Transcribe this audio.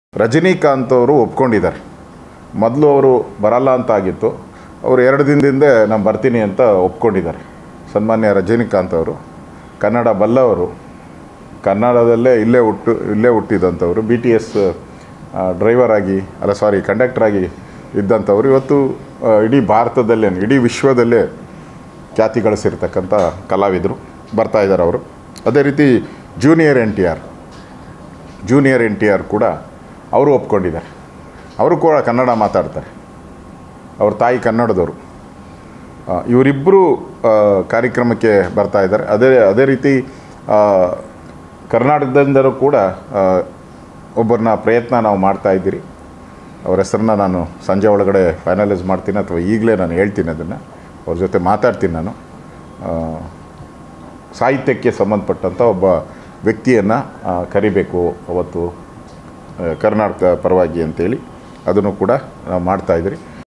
ರಜನಿಕಾಂತ್ ಅವರು ಒಪ್ಕೊಂಡಿದ್ದಾರೆ. ಮೊದಲು ಅವರು ಬರಲ್ಲ ಅಂತ ಆಗಿತ್ತು. ಅವರು 2 ದಿನದಿಂದ ನಾನು ಬರ್ತೀನಿ ಅಂತ ಒಪ್ಕೊಂಡಿದ್ದಾರೆ. ಸನ್ಮಾನ್ಯ ರಜನಿಕಾಂತ್ ಅವರು ಕನ್ನಡ ಬಲ್ಲವರು, ಕನ್ನಡದಲ್ಲೇ ಇಲ್ಲೇ ಹುಟ್ಟಿದಂಥವರು, BTS ಡ್ರೈವರ್ ಆಗಿ ಕಂಡಕ್ಟರ್ ಆಗಿ ಇದ್ದಂಥವ್ರು. ಇವತ್ತು ಇಡೀ ಭಾರತದಲ್ಲೇ ಇಡೀ ವಿಶ್ವದಲ್ಲೇ ಖ್ಯಾತಿ ಗಳಿಸಿರ್ತಕ್ಕಂಥ ಕಲಾವಿದರು ಬರ್ತಾ ಇದ್ದಾರೆ ಅವರು. ಅದೇ ರೀತಿ ಜೂನಿಯರ್ ಎನ್ ಟಿ ಆರ್ ಕೂಡ ಅವರು ಒಪ್ಕೊಂಡಿದ್ದಾರೆ. ಅವರು ಕೂಡ ಕನ್ನಡ ಮಾತಾಡ್ತಾರೆ. ಅವ್ರ ತಾಯಿ ಕನ್ನಡದವರು. ಇವರಿಬ್ಬರು ಕಾರ್ಯಕ್ರಮಕ್ಕೆ ಬರ್ತಾ ಇದ್ದಾರೆ. ಅದೇ ರೀತಿ ಕರ್ನಾಟಕದಿಂದಲೂ ಕೂಡ ಒಬ್ಬರನ್ನ ಪ್ರಯತ್ನ ನಾವು ಮಾಡ್ತಾ ಇದ್ದೀರಿ. ಅವ್ರ ಹೆಸರನ್ನ ನಾನು ಸಂಜೆ ಒಳಗಡೆ ಫೈನಲೈಸ್ ಮಾಡ್ತೀನಿ, ಅಥವಾ ಈಗಲೇ ನಾನು ಹೇಳ್ತೀನಿ. ಅದನ್ನು ಅವ್ರ ಜೊತೆ ಮಾತಾಡ್ತೀನಿ. ನಾನು ಸಾಹಿತ್ಯಕ್ಕೆ ಸಂಬಂಧಪಟ್ಟಂಥ ಒಬ್ಬ ವ್ಯಕ್ತಿಯನ್ನು ಕರಿಬೇಕು ಅವತ್ತು ಕರ್ನಾಟಕ ಪರವಾಗಿ ಅಂತೇಳಿ ಅದನ್ನು ಕೂಡ ನಾವು ಮಾಡ್ತಾಯಿದ್ರಿ.